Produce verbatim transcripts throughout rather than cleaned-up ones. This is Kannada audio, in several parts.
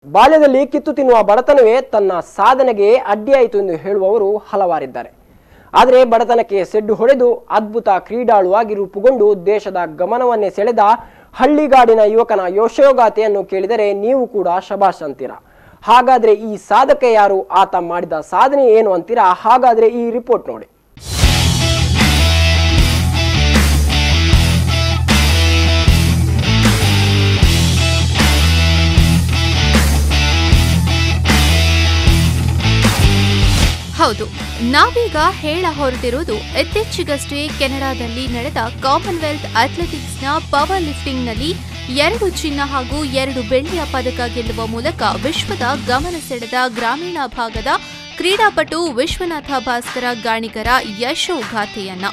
ಬಾಲ್ಯದಲ್ಲಿ ಕಿತ್ತು ತಿನ್ನುವ ಬಡತನವೇ ತನ್ನ ಸಾಧನೆಗೆ ಅಡ್ಡಿಯಾಯಿತು ಎಂದು ಹೇಳುವವರು ಹಲವಾರಿದ್ದಾರೆ. ಆದರೆ ಬಡತನಕ್ಕೆ ಸೆಡ್ಡು ಹೊಡೆದು ಅದ್ಭುತ ಕ್ರೀಡಾಳುವಾಗಿ ರೂಪುಗೊಂಡು ದೇಶದ ಗಮನವನ್ನೇ ಸೆಳೆದ ಹಳ್ಳಿಗಾಡಿನ ಯುವಕನ ಯಶೋಗಾಥೆಯನ್ನು ಕೇಳಿದರೆ ನೀವು ಕೂಡ ಶಬಾಷ್ ಅಂತೀರಾ. ಹಾಗಾದ್ರೆ ಈ ಸಾಧಕ ಯಾರು, ಆತ ಮಾಡಿದ ಸಾಧನೆ ಏನು ಅಂತೀರಾ? ಹಾಗಾದ್ರೆ ಈ ರಿಪೋರ್ಟ್ ನೋಡಿ. ಹೌದು, ನಾವೀಗ ಹೇಳ ಹೊರಟಿರುವುದು ಇತ್ತೀಚೆಗಷ್ಟೇ ಕೆನಡಾದಲ್ಲಿ ನಡೆದ ಕಾಮನ್ವೆಲ್ತ್ ಅಥ್ಲೆಟಿಕ್ಸ್ನ ಪವರ್ ಲಿಫ್ಟಿಂಗ್ನಲ್ಲಿ ಎರಡು ಚಿನ್ನ ಹಾಗೂ ಎರಡು ಬೆಳ್ಳಿಯ ಪದಕ ಗೆಲ್ಲುವ ಮೂಲಕ ವಿಶ್ವದ ಗಮನ ಸೆಳೆದ ಗ್ರಾಮೀಣ ಭಾಗದ ಕ್ರೀಡಾಪಟು ವಿಶ್ವನಾಥ ಭಾಸ್ಕರ ಗಾಣಿಗರ ಯಶೋಗಾಥೆಯನ್ನ.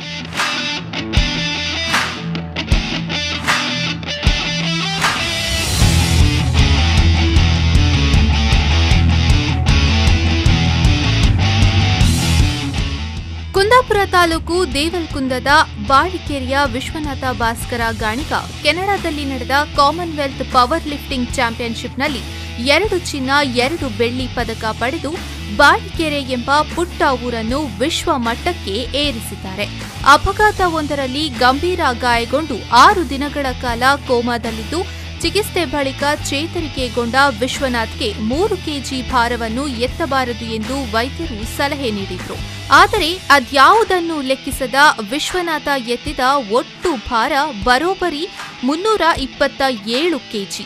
ಕುಂದಾಪುರ ತಾಲೂಕು ದೇವಲ್ಕುಂದದ ಬಾಳಿಕೆರೆಯ ವಿಶ್ವನಾಥ ಭಾಸ್ಕರ ಗಾಣಿಗ ಕೆನಡಾದಲ್ಲಿ ನಡೆದ ಕಾಮನ್ವೆಲ್ತ್ ಪವರ್ ಲಿಫ್ಟಿಂಗ್ ಚಾಂಪಿಯನ್ಶಿಪ್ನಲ್ಲಿ ಎರಡು ಚಿನ್ನ ಎರಡು ಬೆಳ್ಳಿ ಪದಕ ಪಡೆದು ಬಾಳಿಕೆರೆ ಎಂಬ ಪುಟ್ಟ ಊರನ್ನು ವಿಶ್ವ ಮಟ್ಟಕ್ಕೆ ಏರಿಸಿದ್ದಾರೆ. ಅಪಘಾತವೊಂದರಲ್ಲಿ ಗಂಭೀರ ಗಾಯಗೊಂಡು ಆರು ದಿನಗಳ ಕಾಲ ಕೋಮಾದಲ್ಲಿದ್ದು ಚಿಕಿತ್ಸೆ ಬಳಿಕ ಚೇತರಿಕೆಗೊಂಡ ವಿಶ್ವನಾಥ್ಗೆ ಮೂರು ಕೆಜಿ ಭಾರವನ್ನು ಎತ್ತಬಾರದು ಎಂದು ವೈದ್ಯರು ಸಲಹೆ ನೀಡಿದ್ರು. ಆದರೆ ಅದ್ಯಾವುದನ್ನು ಲೆಕ್ಕಿಸದ ವಿಶ್ವನಾಥ ಎತ್ತಿದ ಒಟ್ಟು ಭಾರ ಬರೋಬ್ಬರಿ ಮುನ್ನೂರ ಇಪ್ಪತ್ತ ಏಳು ಕೆಜಿ.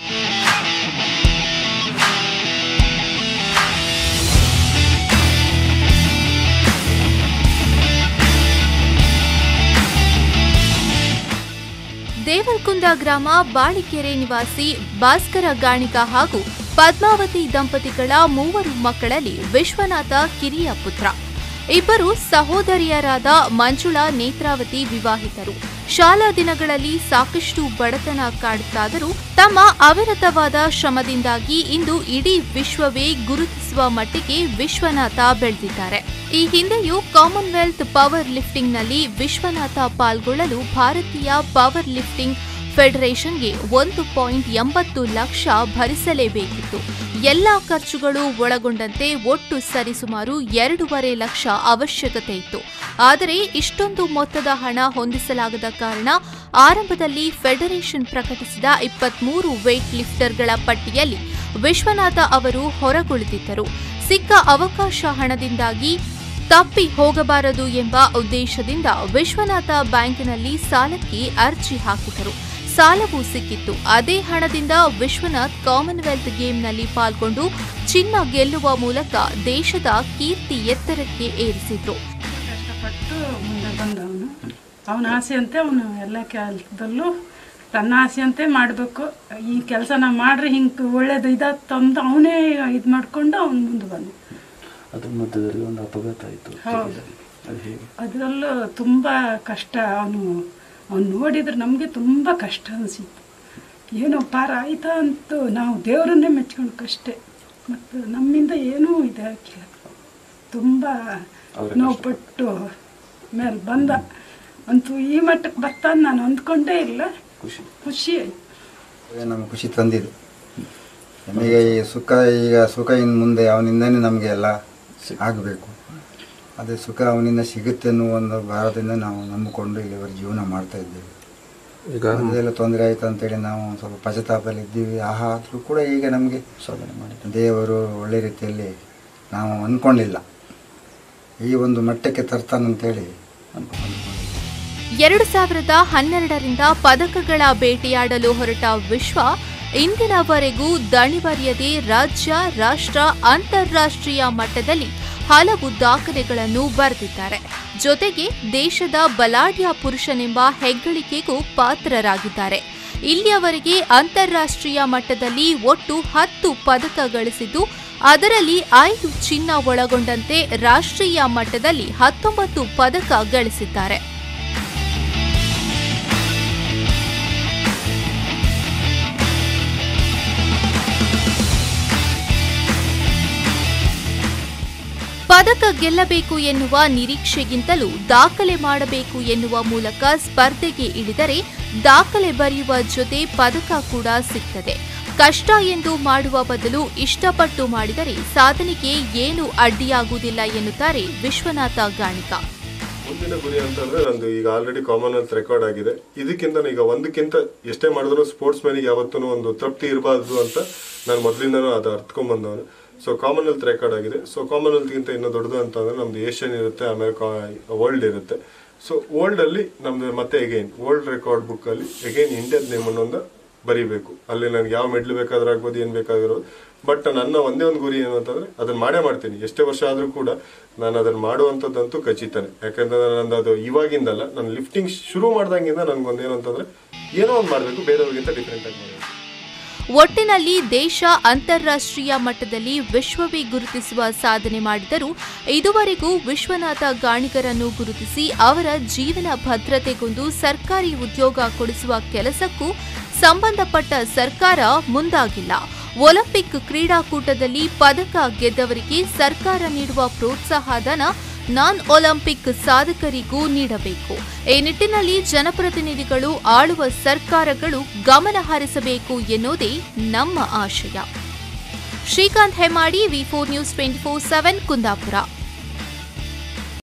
ದೇವಲ್ಕುಂದ ಗ್ರಾಮ ಬಾಳಿಕೆರೆ ನಿವಾಸಿ ಭಾಸ್ಕರ ಗಾಣಿಗ ಹಾಗೂ ಪದ್ಮಾವತಿ ದಂಪತಿಗಳ ಮೂವರು ಮಕ್ಕಳಲ್ಲಿ ವಿಶ್ವನಾಥ ಕಿರಿಯ ಪುತ್ರ. ಇಬ್ಬರು ಸಹೋದರಿಯರಾದ ಮಂಜುಳಾ, ನೇತ್ರಾವತಿ ವಿವಾಹಿತರು. ಶಾಲಾ ದಿನಗಳಲ್ಲಿ ಸಾಕಷ್ಟು ಬಡತನ ಕಾಡುತ್ತಾದರೂ ತಮ್ಮ ಅವಿರತವಾದ ಶ್ರಮದಿಂದಾಗಿ ಇಂದು ಇಡೀ ವಿಶ್ವವೇ ಗುರುತಿಸುವ ಮಟ್ಟಿಗೆ ವಿಶ್ವನಾಥ ಬೆಳೆದಿದ್ದಾರೆ. ಈ ಹಿಂದೆಯೂ ಕಾಮನ್ವೆಲ್ತ್ ಪವರ್ ಲಿಫ್ಟಿಂಗ್ನಲ್ಲಿ ವಿಶ್ವನಾಥ ಪಾಲ್ಗೊಳ್ಳಲು ಭಾರತೀಯ ಪವರ್ ಲಿಫ್ಟಿಂಗ್ ಫೆಡರೇಷನ್ಗೆ ಒಂದು ಪಾಯಿಂಟ್ ಎಂಬತ್ತು ಲಕ್ಷ ಭರಿಸಲೇಬೇಕಿತ್ತು. ಎಲ್ಲಾ ಖರ್ಚುಗಳು ಒಳಗೊಂಡಂತೆ ಒಟ್ಟು ಸರಿಸುಮಾರು ಎರಡೂವರೆ ಲಕ್ಷ ಅವಶ್ಯಕತೆ ಇತ್ತು. ಆದರೆ ಇಷ್ಟೊಂದು ಮೊತ್ತದ ಹಣ ಹೊಂದಿಸಲಾಗದ ಕಾರಣ ಆರಂಭದಲ್ಲಿ ಫೆಡರೇಷನ್ ಪ್ರಕಟಿಸಿದ ಇಪ್ಪತ್ಮೂರು ವೇಟ್ ಲಿಫ್ಟರ್ಗಳ ಪಟ್ಟಿಯಲ್ಲಿ ವಿಶ್ವನಾಥ ಅವರು ಹೊರಗುಳಿದಿದ್ದರು. ಸಿಕ್ಕ ಅವಕಾಶ ಹಣದಿಂದಾಗಿ ತಪ್ಪಿ ಹೋಗಬಾರದು ಎಂಬ ಉದ್ದೇಶದಿಂದ ವಿಶ್ವನಾಥ ಬ್ಯಾಂಕಿನಲ್ಲಿ ಸಾಲಕ್ಕೆ ಅರ್ಜಿ ಹಾಕಿದರು. ಸಾಲವೂ ಸಿಕ್ಕಿತ್ತು. ಅದೇ ಹಣದಿಂದ ವಿಶ್ವನಾಥ್ ಕಾಮನ್ವೆಲ್ತ್ ಗೇಮ್ನಲ್ಲಿ ಪಾಲ್ಗೊಂಡು ಚಿನ್ನ ಗೆಲ್ಲುವ ಮೂಲಕ ದೇಶದ ಕೀರ್ತಿ ಎತ್ತರಕ್ಕೆ ಏರಿಸಿದ್ರು. ಕಷ್ಟಪಟ್ಟು ಮುಂದೆ ಬಂದವನು, ಅವನ ಆಸೆಯಂತೆ ಅವನು ಎಲ್ಲ ಕೆಲಸದಲ್ಲೂ ತನ್ನ ಆಸೆಯಂತೆ ಮಾಡಬೇಕು. ಈ ಕೆಲಸನ ಮಾಡ್ರೆ ಹಿಂಗೆ ಒಳ್ಳೇದು ಇದಾದ ತಂದು ಅವನೇ ಇದು ಮಾಡಿಕೊಂಡು ಅವನು ಮುಂದೆ ಬಂದ. ಅದ್ರ ಮಧ್ಯದಲ್ಲಿ ಒಂದು ಅಪಘಾತ ಆಯಿತು. ಹೌದು, ಅದರಲ್ಲೂ ತುಂಬ ಕಷ್ಟ. ಅವನು ಅವ್ನು ನೋಡಿದ್ರೆ ನಮಗೆ ತುಂಬ ಕಷ್ಟ ಅನಿಸಿತ್ತು. ಏನೋ ಪಾರ ಆಯ್ತಾ ಅಂತೂ ನಾವು ದೇವರನ್ನೇ ಮೆಚ್ಕೊಂಡ್ಕಷ್ಟೇ. ಮತ್ತು ನಮ್ಮಿಂದ ಏನೂ ಇದಾಗಿಲ್ಲ. ತುಂಬ ನೋವುಪಟ್ಟು ಮೇಲೆ ಬಂದ ಅಂತೂ ಈ ಮಟ್ಟಕ್ಕೆ ಬರ್ತಾನೆ ನಾನು ಅಂದ್ಕೊಂಡೇ ಇಲ್ಲ. ಖುಷಿ ಖುಷಿ ಆಯ್ತು. ನಮಗೆ ಖುಷಿ ತಂದಿದ್ದು. ನಮಗೆ ಈ ಸುಖ, ಈಗ ಸುಖ ಇನ್ನು ಮುಂದೆ ಅವನಿಂದನೇ ನಮಗೆ ಎಲ್ಲ ಆಗಬೇಕು. ಅದೇ ಸುಖ ಅವನಿಂದ ಸಿಗುತ್ತೆ ಅನ್ನೋ ಒಂದು ಭಾರದಿಂದ ನಾವು ನಂಬಿಕೊಂಡು ಇಲ್ಲಿವರೆ ಜೀವನ ಮಾಡ್ತಾ ಇದ್ದೇವೆ. ಈಗ ಅದೆಲ್ಲ ತೊಂದರೆ ಆಯಿತು ಅಂತೇಳಿ ನಾವು ಸ್ವಲ್ಪ ಪಶ್ಚಾತ್ತಾಪದಲ್ಲಿ ಇದ್ದೀವಿ. ಆಹಾ ಆದರೂ ಕೂಡ ಈಗ ನಮಗೆ ಸಾಧನೆ ಮಾಡಿ ದೇವರು ಒಳ್ಳೆ ರೀತಿಯಲ್ಲಿ ನಾವು ಅಂದ್ಕೊಂಡಿಲ್ಲ ಈ ಒಂದು ಮಟ್ಟಕ್ಕೆ ತರ್ತಾನಂತೇಳಿ ಅಂದ್ಕೊಂಡಿದ್ದೀವಿ. ಎರಡು ಸಾವಿರದ ಹನ್ನೆರಡರಿಂದ ಪದಕಗಳ ಬೇಟೆಯಾಡಲು ಹೊರಟ ವಿಶ್ವ ಇಂದಿನವರೆಗೂ ದಣಿವರಿಯದೆ ರಾಜ್ಯ, ರಾಷ್ಟ್ರ, ಅಂತಾರಾಷ್ಟ್ರೀಯ ಮಟ್ಟದಲ್ಲಿ ಹಲವು ದಾಖಲೆಗಳನ್ನು ಬರೆದಿದ್ದಾರೆ. ಜೊತೆಗೆ ದೇಶದ ಬಲಾಢ್ಯ ಪುರುಷನೆಂಬ ಹೆಗ್ಗಳಿಕೆಗೂ ಪಾತ್ರರಾಗಿದ್ದಾರೆ. ಇಲ್ಲಿಯವರೆಗೆ ಅಂತಾರಾಷ್ಟ್ರೀಯ ಮಟ್ಟದಲ್ಲಿ ಒಟ್ಟು ಹತ್ತು ಪದಕ ಗಳಿಸಿದ್ದು, ಅದರಲ್ಲಿ ಐದು ಚಿನ್ನ ಒಳಗೊಂಡಂತೆ ರಾಷ್ಟ್ರೀಯ ಮಟ್ಟದಲ್ಲಿ ಹತ್ತೊಂಬತ್ತು ಪದಕ ಗಳಿಸಿದ್ದಾರೆ. ಪದಕ ಗೆಲ್ಲಬೇಕು ಎನ್ನುವ ನಿರೀಕ್ಷೆಗಿಂತಲೂ ದಾಖಲೆ ಮಾಡಬೇಕು ಎನ್ನುವ ಮೂಲಕ ಸ್ಪರ್ಧೆಗೆ ಇಳಿದರೆ ದಾಖಲೆ ಬರೆಯುವ ಜೊತೆ ಪದಕ ಕೂಡ ಸಿಗ್ತದೆ. ಕಷ್ಟ ಎಂದು ಮಾಡುವ ಬದಲು ಇಷ್ಟಪಟ್ಟು ಮಾಡಿದರೆ ಸಾಧನೆಗೆ ಏನು ಅಡ್ಡಿಯಾಗುವುದಿಲ್ಲ ಎನ್ನುತ್ತಾರೆ ವಿಶ್ವನಾಥ ಗಾಣಿಕ. ಮುಂದಿನ ಗುರಿ ಅಂತಂದ್ರೆ ನಂದು ಈಗ ಆಲ್ರೆಡಿ ಕಾಮನ್ವೆಲ್ತ್ ರೆಕಾರ್ಡ್ ಆಗಿದೆ. ಇದಕ್ಕಿಂತ ಈಗ ಒಂದಕ್ಕಿಂತ ಎಷ್ಟೇ ಮಾಡಿದ್ರು ಸ್ಪೋರ್ಟ್ಸ್ ಮ್ಯಾನಿಗೆ ಯಾವತ್ತೂ ಒಂದು ತೃಪ್ತಿ ಇರಬಾರ್ದು ಅಂತ ನಾನು ಮೊದಲಿಂದನೂ ಅದು ಅರ್ಥಕೊಂಡ್ಬಂದವನು. ಸೊ ಕಾಮನ್ವೆಲ್ತ್ ರೆಕಾರ್ಡ್ ಆಗಿದೆ. ಸೊ ಕಾಮನ್ವೆಲ್ತ್ಗಿಂತ ಇನ್ನೂ ದೊಡ್ಡದು ಅಂತಂದ್ರೆ ನಮ್ದು ಏಷ್ಯನ್ ಇರುತ್ತೆ, ಆಮೇಲೆ ವರ್ಲ್ಡ್ ಇರುತ್ತೆ. ಸೊ ವರ್ಲ್ಡ್ ಅಲ್ಲಿ ನಮ್ದು ಮತ್ತೆ ಎಗೈನ್ ವರ್ಲ್ಡ್ ರೆಕಾರ್ಡ್ ಬುಕ್ ಅಲ್ಲಿ ಎಗೈನ್ ಇಂಡಿಯಾದ ನೇಮ್ ಅನ್ನೊಂದು ಬರೀಬೇಕು. ಅಲ್ಲಿ ನನಗೆ ಯಾವ ಮೆಡ್ಲ್ ಬೇಕಾದ್ರೂ ಆಗ್ಬೋದು, ಏನ್ ಬೇಕಾಗಿರೋದು. ಬಟ್ ನನ್ನ ಒಂದೇ ಒಂದು ಗುರಿ ಏನು ಅಂತಂದ್ರೆ ಅದನ್ನ ಮಾಡೇ ಮಾಡ್ತೀನಿ. ಎಷ್ಟೇ ವರ್ಷ ಆದ್ರೂ ಕೂಡ ನಾನು ಅದನ್ನ ಮಾಡುವಂಥದ್ದಂತೂ ಖಚಿತಾನೆ. ಯಾಕಂದ್ರೆ ನಂದು ಅದು ಇವಾಗಿಂದಲ್ಲ, ನಾನು ಲಿಫ್ಟಿಂಗ್ ಶುರು ಮಾಡ್ದಂಗಿಂದ ನನ್ಗೊಂದೇನು ಅಂತಂದ್ರೆ ಏನೋ ಒಂದು ಮಾಡಬೇಕು, ಬೇರೆಯವ್ರಿಗಿಂತ ಡಿಫ್ರೆಂಟ್ ಆಗಿ ಮಾಡಬೇಕು. ಒಟ್ಟಿನಲ್ಲಿ ದೇಶ ಅಂತಾರಾಷ್ಟ್ರೀಯ ಮಟ್ಟದಲ್ಲಿ ವಿಶ್ವವೇ ಗುರುತಿಸುವ ಸಾಧನೆ ಮಾಡಿದರೂ ಇದುವರೆಗೂ ವಿಶ್ವನಾಥ ಗಾಣಿಗರನ್ನು ಗುರುತಿಸಿ ಅವರ ಜೀವನ ಭದ್ರತೆಗೊಂದು ಸರ್ಕಾರಿ ಉದ್ಯೋಗ ಕೊಡಿಸುವ ಕೆಲಸಕ್ಕೂ ಸಂಬಂಧಪಟ್ಟ ಸರ್ಕಾರ ಮುಂದಾಗಿಲ್ಲ. ಒಲಿಂಪಿಕ್ ಕ್ರೀಡಾಕೂಟದಲ್ಲಿ ಪದಕ ಗೆದ್ದವರಿಗೆ ಸರ್ಕಾರ ನೀಡುವ ಪ್ರೋತ್ಸಾಹಧನ ನಾನ್ ಒಲಿಂಪಿಕ್ ಸಾಧಕರಿಗೂ ನೀಡಬೇಕು. ಈ ನಿಟ್ಟಿನಲ್ಲಿ ಜನಪ್ರತಿನಿಧಿಗಳು, ಆಳುವ ಸರ್ಕಾರಗಳು ಗಮನ ಹರಿಸಬೇಕು ಎನ್ನುವುದೇ ನಮ್ಮ ಆಶಯ. Srikanth Hemmadi, V four news twenty four seven, Kundapura.